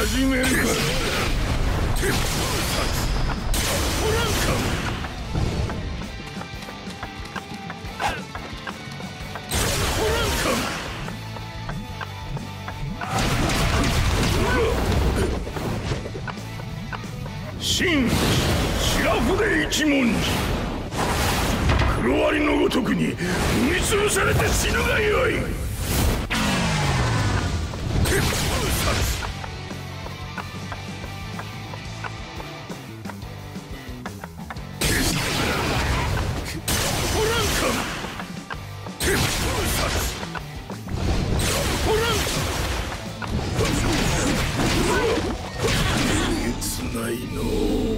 始めるか。鉄砲殺トランカ真白筆一文字、黒アリのごとくに踏み潰されて死ぬがよい。鉄砲殺トランカ鉄砲殺トランカえげつないの。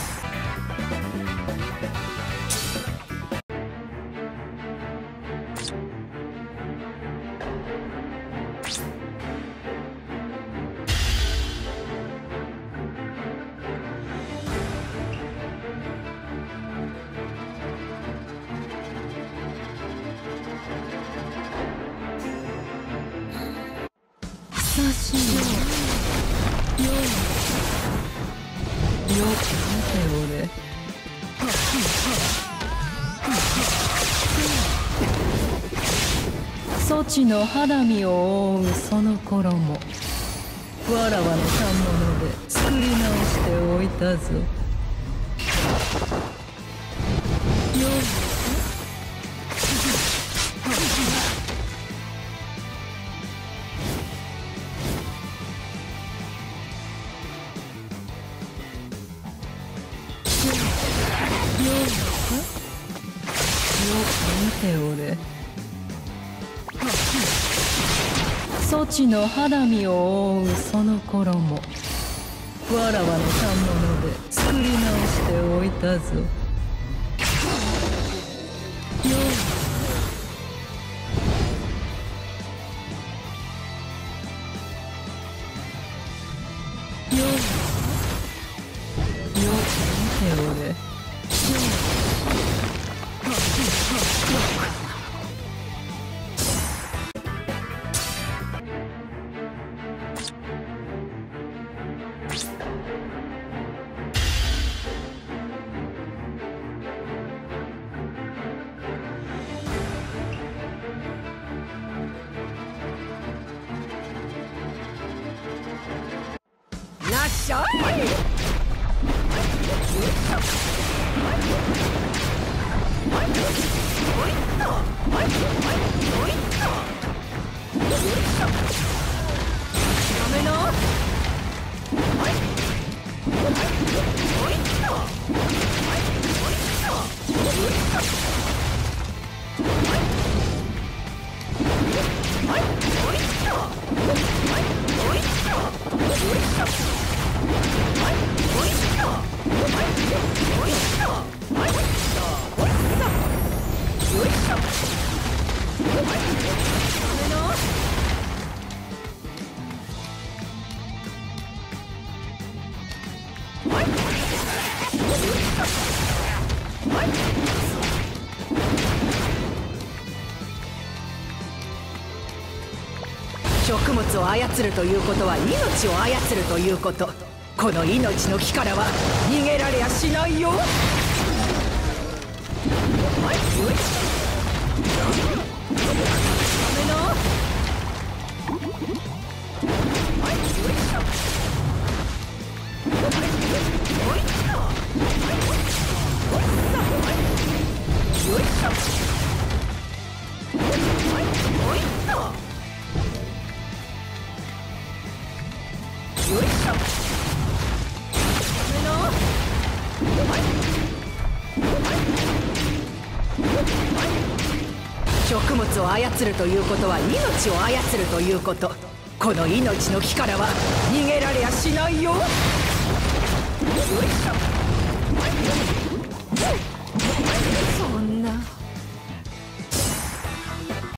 久しぶりよく見ておれ。そちの肌身を覆うその衣、わらわの反物で作り直しておいたぞ。よいよく見ておれ。そちの肌身を覆うその衣、わらわの反物で作り直しておいたぞ。よく見ておれ。 らっしゃい。やめな。食物を操るということは命を操るということ。この命の木からは逃げられやしないよ。食物を操るということは命を操るということ。この命の木からは逃げられやしないよ。